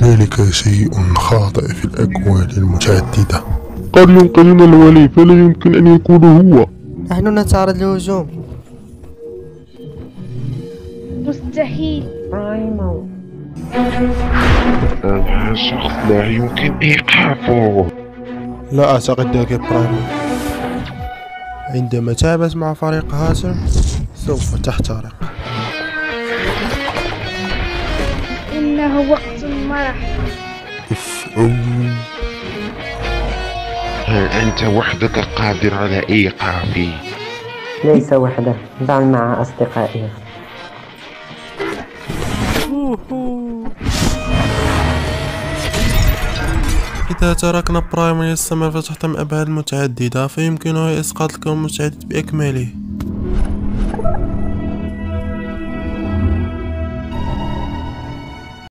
هنالك شيء خاطئ في الأكوان المتعددة. قد ينقذنا الولي، فلا يمكن أن يكون هو. نحن نتعرض للهجوم. مستحيل. برايمو، هذا شخص لا يمكن إيقافه. لا أعتقد ذلك برايمو. عندما تعبت مع فريق هاتر سوف تحترق. إنه وقت المرح. هل أنت وحدك قادر على إيقافي؟ ليس وحده، بل مع أصدقائه. إذا تركنا برايمو يستمر فتحتم أبعاد متعددة فيمكنه إسقاط الكون المتعدد بأكمله.